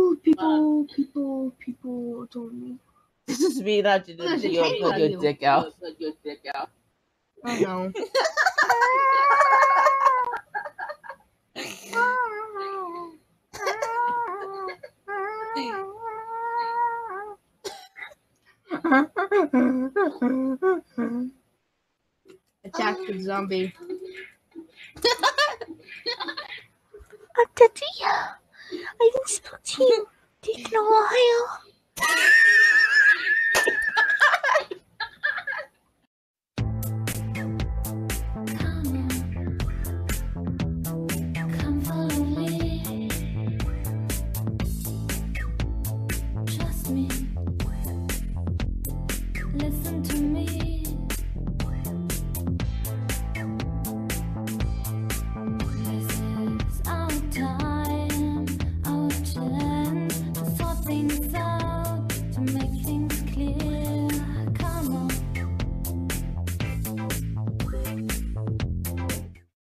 People told me. This is me not you There's a you tangle put your you. dick out. Oh no. Attack the zombie. Daddy, I didn't spoke to you.